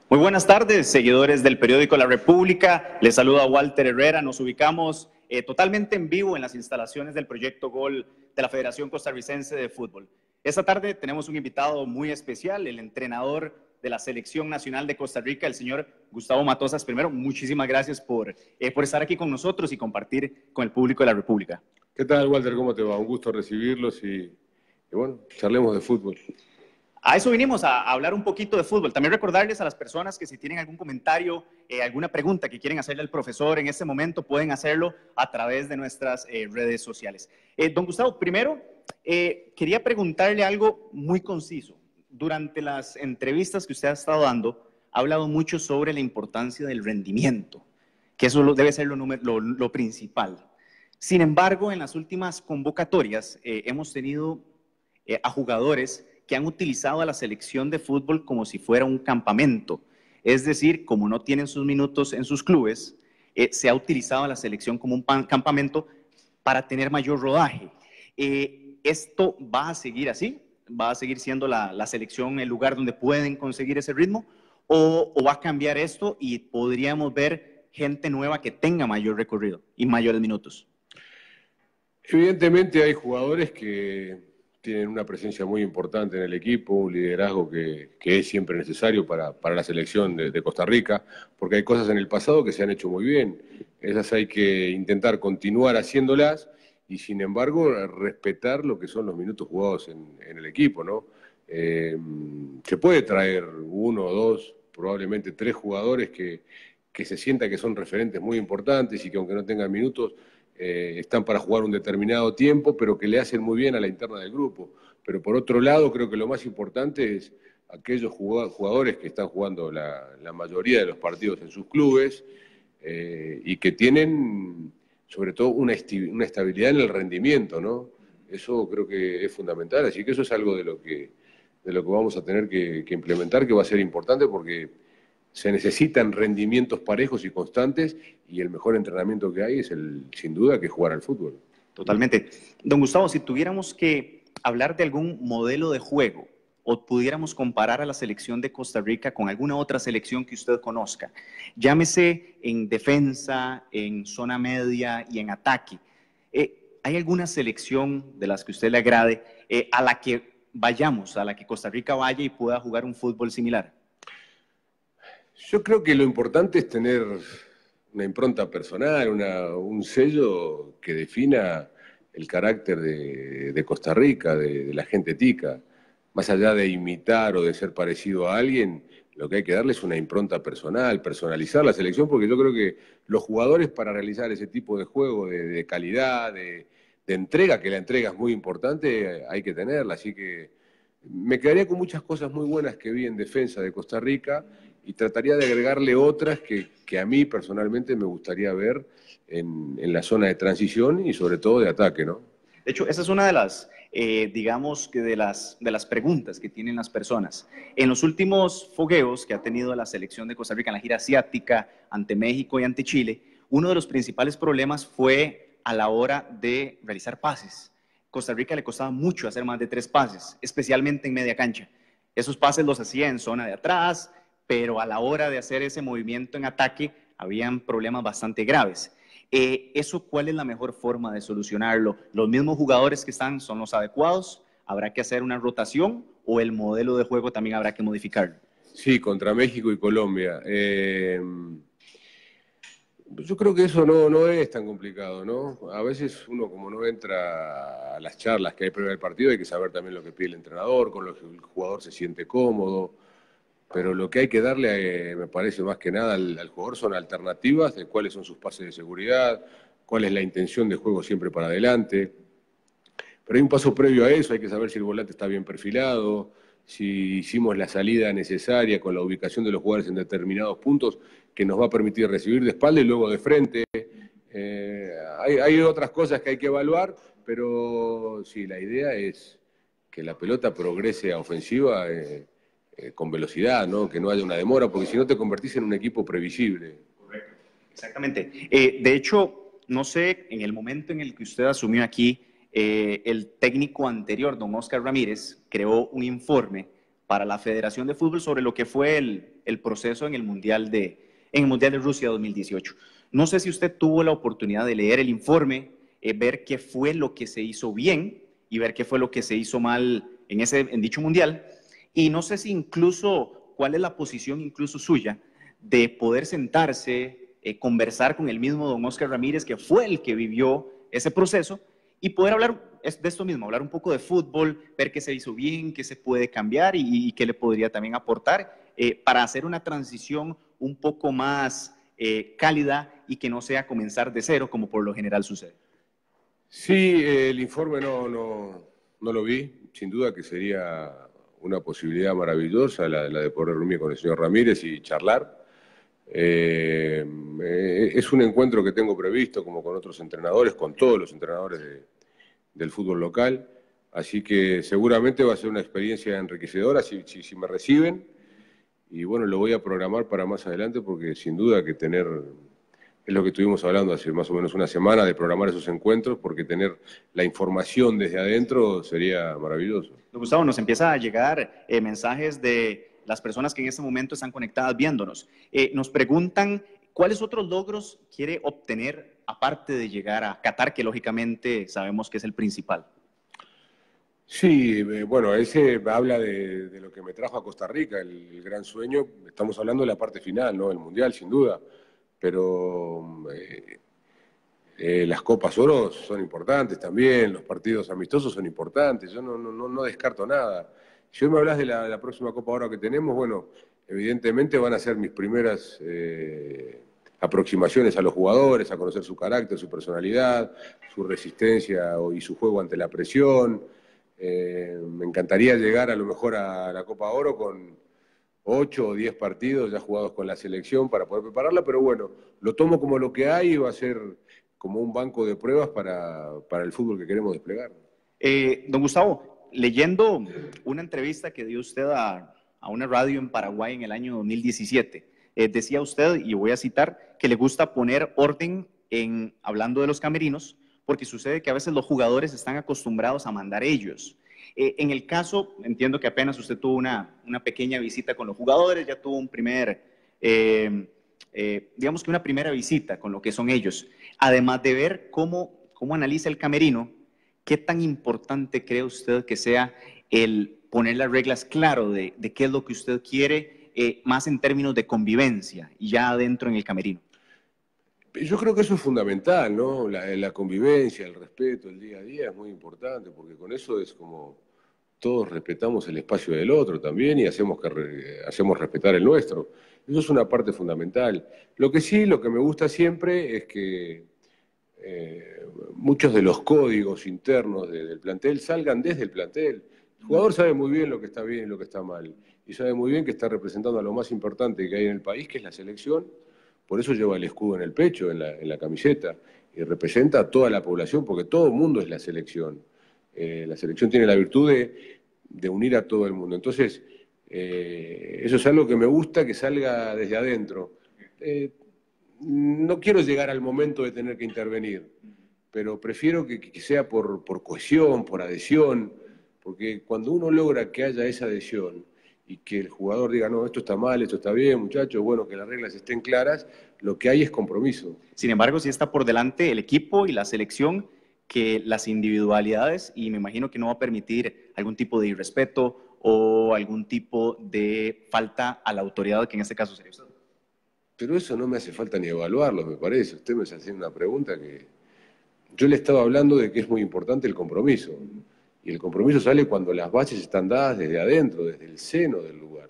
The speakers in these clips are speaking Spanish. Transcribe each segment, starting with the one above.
Muy buenas tardes, seguidores del periódico La República. Les saluda Walter Herrera. Nos ubicamos totalmente en vivo en las instalaciones del Proyecto Gol de la Federación Costarricense de Fútbol. Esta tarde tenemos un invitado muy especial, el entrenador de la Selección Nacional de Costa Rica, el señor Gustavo Matosas. Primero, muchísimas gracias por estar aquí con nosotros y compartir con el público de La República. ¿Qué tal, Walter? ¿Cómo te va? Un gusto recibirlos y bueno, charlemos de fútbol. A eso vinimos, a hablar un poquito de fútbol. También recordarles a las personas que si tienen algún comentario, alguna pregunta que quieren hacerle al profesor en este momento, pueden hacerlo a través de nuestras redes sociales. Don Gustavo, primero, quería preguntarle algo muy conciso. Durante las entrevistas que usted ha estado dando, ha hablado mucho sobre la importancia del rendimiento, que eso debe ser lo principal. Sin embargo, en las últimas convocatorias hemos tenido a jugadores que han utilizado a la selección de fútbol como si fuera un campamento. Es decir, como no tienen sus minutos en sus clubes, se ha utilizado a la selección como un campamento para tener mayor rodaje. ¿Esto va a seguir así? ¿Va a seguir siendo la selección el lugar donde pueden conseguir ese ritmo? ¿O va a cambiar esto y podríamos ver gente nueva que tenga mayor recorrido y mayores minutos? Evidentemente hay jugadores que tienen una presencia muy importante en el equipo, un liderazgo que es siempre necesario para la selección de Costa Rica, porque hay cosas en el pasado que se han hecho muy bien. Esas hay que intentar continuar haciéndolas y, sin embargo, respetar lo que son los minutos jugados en el equipo, ¿no? Se puede traer uno o dos, probablemente tres jugadores que se sienta que son referentes muy importantes y que, aunque no tengan minutos, están para jugar un determinado tiempo, pero que le hacen muy bien a la interna del grupo. Pero por otro lado, creo que lo más importante es aquellos jugadores que están jugando la mayoría de los partidos en sus clubes y que tienen, sobre todo, una estabilidad en el rendimiento, ¿no? Eso creo que es fundamental, así que eso es algo de lo que vamos a tener que implementar, que va a ser importante porque se necesitan rendimientos parejos y constantes y el mejor entrenamiento que hay es, sin duda, que jugar al fútbol. Totalmente. Don Gustavo, si tuviéramos que hablar de algún modelo de juego o pudiéramos comparar a la selección de Costa Rica con alguna otra selección que usted conozca, llámese en defensa, en zona media y en ataque, ¿hay alguna selección de las que a usted le agrade a la que vayamos, a la que Costa Rica vaya y pueda jugar un fútbol similar? Yo creo que lo importante es tener una impronta personal, un sello que defina el carácter de Costa Rica, de la gente tica. Más allá de imitar o de ser parecido a alguien, lo que hay que darle es una impronta personal, personalizar la selección, porque yo creo que los jugadores, para realizar ese tipo de juego de calidad, de entrega, que la entrega es muy importante, hay que tenerla. Así que me quedaría con muchas cosas muy buenas que vi en defensa de Costa Rica y trataría de agregarle otras que a mí personalmente me gustaría ver en la zona de transición y sobre todo de ataque, ¿no? De hecho, esa es una de las, digamos, que de las preguntas que tienen las personas. En los últimos fogueos que ha tenido la selección de Costa Rica en la gira asiática, ante México y ante Chile, uno de los principales problemas fue a la hora de realizar pases. Costa Rica le costaba mucho hacer más de 3 pases, especialmente en media cancha. Esos pases los hacía en zona de atrás, pero a la hora de hacer ese movimiento en ataque, habían problemas bastante graves. ¿Eso cuál es la mejor forma de solucionarlo? ¿Los mismos jugadores que están son los adecuados? ¿Habrá que hacer una rotación o el modelo de juego también habrá que modificarlo? Sí, contra México y Colombia. Yo creo que eso no es tan complicado, ¿no? A veces uno, como no entra a las charlas que hay previo al partido, hay que saber también lo que pide el entrenador, con lo que el jugador se siente cómodo. Pero lo que hay que darle, me parece más que nada al jugador, son alternativas de cuáles son sus pases de seguridad, cuál es la intención de juego siempre para adelante. Pero hay un paso previo a eso, hay que saber si el volante está bien perfilado, si hicimos la salida necesaria con la ubicación de los jugadores en determinados puntos que nos va a permitir recibir de espalda y luego de frente. Hay otras cosas que hay que evaluar, pero sí, la idea es que la pelota progrese a ofensiva con velocidad, ¿no? Que no haya una demora, porque si no te convertís en un equipo previsible. Correcto, exactamente. De hecho, no sé, en el momento en el que usted asumió aquí, el técnico anterior, don Oscar Ramírez, creó un informe para la Federación de Fútbol sobre lo que fue el proceso en el Mundial de Rusia 2018. No sé si usted tuvo la oportunidad de leer el informe, ver qué fue lo que se hizo bien y ver qué fue lo que se hizo mal en dicho Mundial. Y no sé si incluso, cuál es la posición incluso suya de poder sentarse, conversar con el mismo don Oscar Ramírez, que fue el que vivió ese proceso, y poder hablar de esto mismo, hablar un poco de fútbol, ver qué se hizo bien, qué se puede cambiar y qué le podría también aportar para hacer una transición un poco más cálida y que no sea comenzar de cero como por lo general sucede. Sí, el informe no lo vi, sin duda que sería una posibilidad maravillosa la de poder reunirme con el señor Ramírez y charlar. Es un encuentro que tengo previsto como con otros entrenadores, con todos los entrenadores del fútbol local, así que seguramente va a ser una experiencia enriquecedora si me reciben, y bueno, lo voy a programar para más adelante porque sin duda que es lo que estuvimos hablando hace más o menos una semana, de programar esos encuentros, porque tener la información desde adentro sería maravilloso. Don Gustavo, nos empieza a llegar mensajes de las personas que en este momento están conectadas viéndonos. Nos preguntan cuáles otros logros quiere obtener aparte de llegar a Qatar, que lógicamente sabemos que es el principal. Sí, bueno, ese habla de lo que me trajo a Costa Rica, el gran sueño. Estamos hablando de la parte final, ¿no? El Mundial, sin duda, pero las Copas Oro son importantes también, los partidos amistosos son importantes, yo no descarto nada. Si hoy me hablas de la próxima Copa Oro que tenemos, bueno, evidentemente van a ser mis primeras aproximaciones a los jugadores, a conocer su carácter, su personalidad, su resistencia y su juego ante la presión. Me encantaría llegar a lo mejor a la Copa Oro con 8 o 10 partidos ya jugados con la selección para poder prepararla, pero bueno, lo tomo como lo que hay y va a ser como un banco de pruebas para el fútbol que queremos desplegar. Don Gustavo, leyendo una entrevista que dio usted a una radio en Paraguay en el año 2017, decía usted, y voy a citar, que le gusta poner orden hablando de los camerinos, porque sucede que a veces los jugadores están acostumbrados a mandar ellos. En el caso, entiendo que apenas usted tuvo una pequeña visita con los jugadores, ya tuvo digamos que una primera visita con lo que son ellos. Además de ver cómo analiza el camerino, ¿qué tan importante cree usted que sea el poner las reglas claro de qué es lo que usted quiere, más en términos de convivencia y ya adentro en el camerino? Yo creo que eso es fundamental, ¿no? La convivencia, el respeto, el día a día es muy importante, porque con eso es como todos respetamos el espacio del otro también y hacemos respetar el nuestro. Eso es una parte fundamental. Lo que me gusta siempre es que muchos de los códigos internos del plantel salgan desde el plantel. El jugador sabe muy bien lo que está bien y lo que está mal, y sabe muy bien que está representando a lo más importante que hay en el país, que es la selección. Por eso lleva el escudo en el pecho, en la camiseta, y representa a toda la población, porque todo el mundo es la selección. La selección tiene la virtud de unir a todo el mundo. Entonces, eso es algo que me gusta que salga desde adentro. No quiero llegar al momento de tener que intervenir, pero prefiero que sea por cohesión, por adhesión, porque cuando uno logra que haya esa adhesión y que el jugador diga, no, esto está mal, esto está bien, muchachos, bueno, que las reglas estén claras, lo que hay es compromiso. Sin embargo, sí está por delante el equipo y la selección que las individualidades, y me imagino que no va a permitir algún tipo de irrespeto o algún tipo de falta a la autoridad, que en este caso sería usted. Pero eso no me hace falta ni evaluarlo, me parece. Usted me está haciendo una pregunta que... Yo le estaba hablando de que es muy importante el compromiso. Y el compromiso sale cuando las bases están dadas desde adentro, desde el seno del lugar.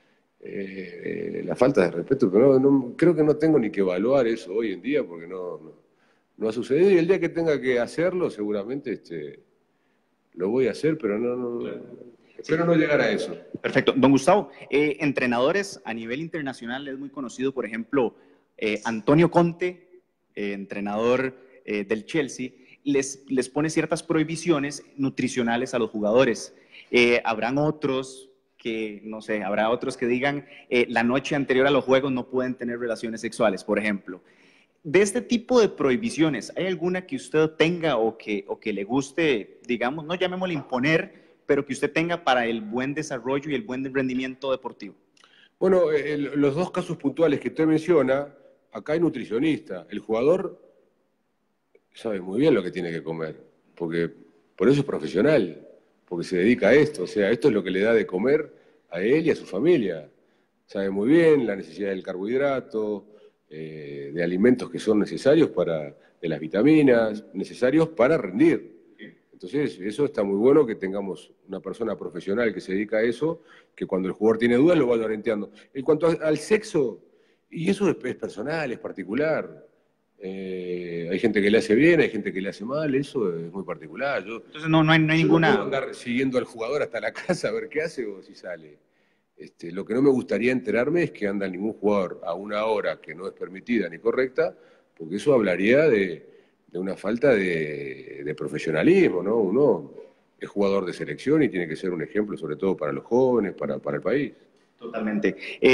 La falta de respeto, pero creo que no tengo ni que evaluar eso hoy en día porque no ha sucedido. Y el día que tenga que hacerlo, seguramente lo voy a hacer, pero espero no llegar a eso. Perfecto. Don Gustavo, entrenadores a nivel internacional es muy conocido, por ejemplo, Antonio Conte, entrenador del Chelsea, les pone ciertas prohibiciones nutricionales a los jugadores. Habrán otros que, no sé, habrá otros que digan la noche anterior a los juegos no pueden tener relaciones sexuales, por ejemplo. De este tipo de prohibiciones, ¿hay alguna que usted tenga o que le guste, digamos, no llamémosle imponer, pero que usted tenga para el buen desarrollo y el buen rendimiento deportivo? Bueno, los dos casos puntuales que usted menciona, acá hay nutricionista. El jugador sabe muy bien lo que tiene que comer, porque por eso es profesional, porque se dedica a esto. O sea, esto es lo que le da de comer a él y a su familia. Sabe muy bien la necesidad del carbohidrato, de alimentos que son necesarios de las vitaminas, necesarios para rendir. Entonces, eso está muy bueno que tengamos una persona profesional que se dedica a eso, que cuando el jugador tiene dudas lo vaya orientando. En cuanto al sexo, y eso es personal, es particular. Hay gente que le hace bien, hay gente que le hace mal, eso es muy particular. Entonces no hay Yo no ninguna... puedo andar siguiendo al jugador hasta la casa a ver qué hace o si sale. Lo que no me gustaría enterarme es que anda ningún jugador a una hora que no es permitida ni correcta, porque eso hablaría de una falta de profesionalismo, ¿no? Uno es jugador de selección y tiene que ser un ejemplo, sobre todo para los jóvenes, para el país. Totalmente.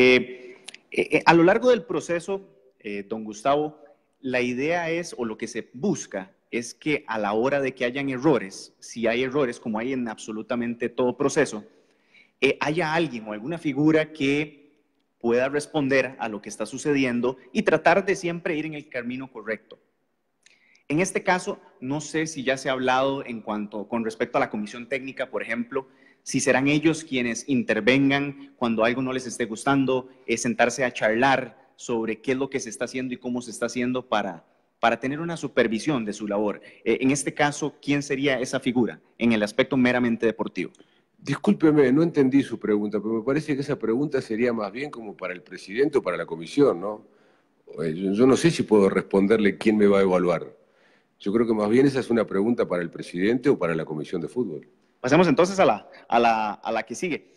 A lo largo del proceso, don Gustavo, la idea es, o lo que se busca, es que a la hora de que hayan errores, si hay errores, como hay en absolutamente todo proceso, haya alguien o alguna figura que pueda responder a lo que está sucediendo y tratar de siempre ir en el camino correcto. En este caso, no sé si ya se ha hablado con respecto a la comisión técnica, por ejemplo, si serán ellos quienes intervengan cuando algo no les esté gustando, sentarse a charlar sobre qué es lo que se está haciendo y cómo se está haciendo para tener una supervisión de su labor. En este caso, ¿quién sería esa figura en el aspecto meramente deportivo? Discúlpeme, no entendí su pregunta, pero me parece que esa pregunta sería más bien como para el presidente o para la comisión, ¿no? Yo no sé si puedo responderle quién me va a evaluar. Yo creo que más bien esa es una pregunta para el presidente o para la comisión de fútbol. Pasemos entonces a la que sigue.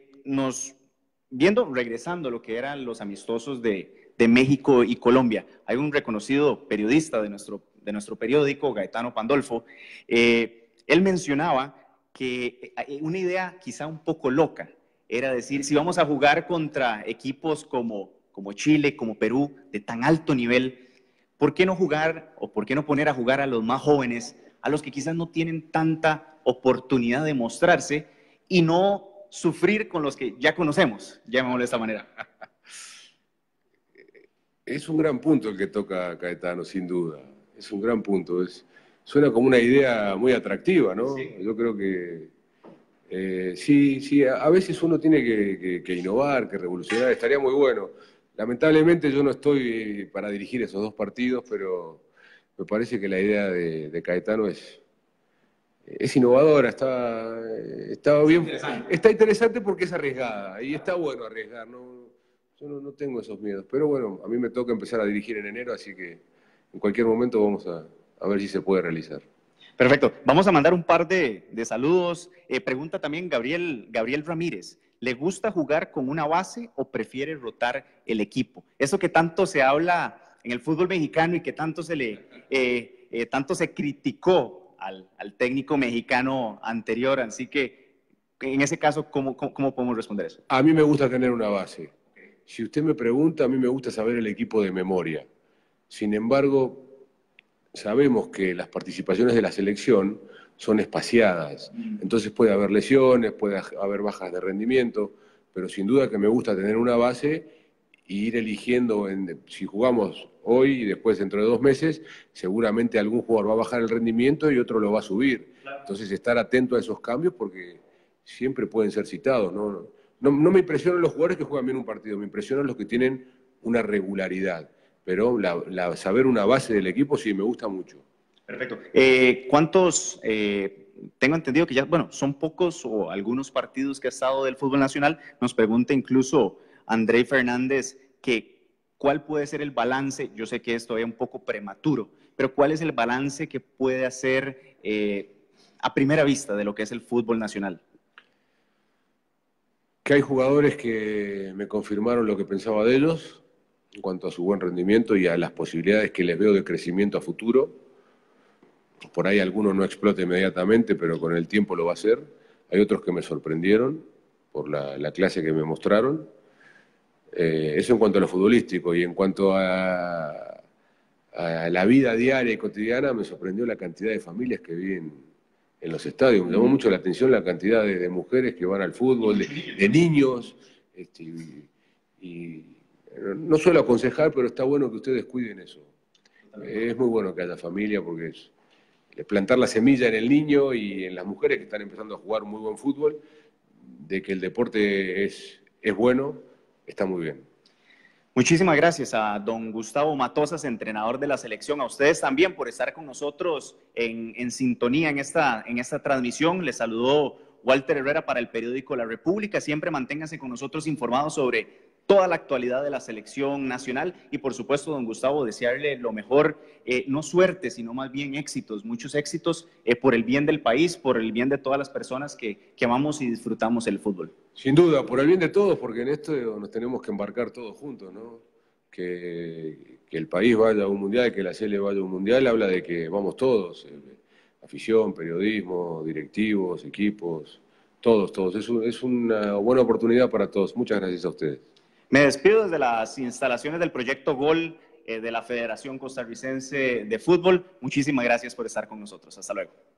Regresando a lo que eran los amistosos de México y Colombia, hay un reconocido periodista de nuestro periódico, Gaetano Pandolfo, él mencionaba que una idea quizá un poco loca era decir, si vamos a jugar contra equipos como Chile, como Perú, de tan alto nivel, ¿por qué no jugar o por qué no poner a jugar a los más jóvenes, a los que quizás no tienen tanta oportunidad de mostrarse y no sufrir con los que ya conocemos, llamémoslo de esta manera? Es un gran punto el que toca Caetano, sin duda. Es un gran punto. Suena como una idea muy atractiva, ¿no? Sí. Yo creo que sí, a veces uno tiene que innovar, que revolucionar. Estaría muy bueno. Lamentablemente yo no estoy para dirigir esos dos partidos, pero me parece que la idea de Caetano es innovadora, está bien, está interesante porque es arriesgada y está bueno arriesgar. Yo no tengo esos miedos, pero bueno, a mí me toca empezar a dirigir en enero, así que en cualquier momento vamos a ver si se puede realizar. Perfecto. Vamos a mandar un par de saludos. Pregunta también Gabriel Ramírez. ¿Le gusta jugar con una base o prefiere rotar el equipo? Eso que tanto se habla en el fútbol mexicano y que tanto tanto se criticó al técnico mexicano anterior. Así que, en ese caso, ¿cómo podemos responder eso? A mí me gusta tener una base. Si usted me pregunta, a mí me gusta saber el equipo de memoria. Sin embargo, sabemos que las participaciones de la selección son espaciadas. Entonces puede haber lesiones, puede haber bajas de rendimiento, pero sin duda que me gusta tener una base e ir eligiendo, si jugamos hoy y después dentro de 2 meses, seguramente algún jugador va a bajar el rendimiento y otro lo va a subir. Entonces estar atento a esos cambios porque siempre pueden ser citados, ¿no? No me impresionan los jugadores que juegan bien un partido, me impresionan los que tienen una regularidad. Pero saber una base del equipo sí me gusta mucho. Perfecto. ¿Cuántos, tengo entendido que ya, bueno, son pocos o algunos partidos que ha estado del fútbol nacional? Nos pregunta incluso André Fernández que cuál puede ser el balance, yo sé que es todavía un poco prematuro, pero cuál es el balance que puede hacer a primera vista de lo que es el fútbol nacional. Que hay jugadores que me confirmaron lo que pensaba de ellos en cuanto a su buen rendimiento y a las posibilidades que les veo de crecimiento a futuro. Por ahí alguno no explota inmediatamente, pero con el tiempo lo va a hacer. Hay otros que me sorprendieron por la clase que me mostraron. Eso en cuanto a lo futbolístico. Y en cuanto a la vida diaria y cotidiana, me sorprendió la cantidad de familias que vi en los estadios. Me llamó mucho la atención la cantidad de mujeres que van al fútbol, de niños. y no suelo aconsejar, pero está bueno que ustedes cuiden eso. Es muy bueno que haya familia porque es plantar la semilla en el niño y en las mujeres que están empezando a jugar muy buen fútbol, de que el deporte es bueno, está muy bien. Muchísimas gracias a don Gustavo Matosas, entrenador de la selección, a ustedes también por estar con nosotros en sintonía en esta transmisión. Les saludó Walter Herrera para el periódico La República. Siempre manténganse con nosotros informados sobre toda la actualidad de la selección nacional y por supuesto, don Gustavo, desearle lo mejor, no suerte, sino más bien éxitos, muchos éxitos por el bien del país, por el bien de todas las personas que amamos y disfrutamos el fútbol. Sin duda, por el bien de todos, porque en esto nos tenemos que embarcar todos juntos, ¿no? Que el país vaya a un mundial, que la Sele vaya a un mundial, habla de que vamos todos, afición, periodismo, directivos, equipos, todos. Es una buena oportunidad para todos. Muchas gracias a ustedes. Me despido desde las instalaciones del Proyecto Gol de la Federación Costarricense de Fútbol. Muchísimas gracias por estar con nosotros. Hasta luego.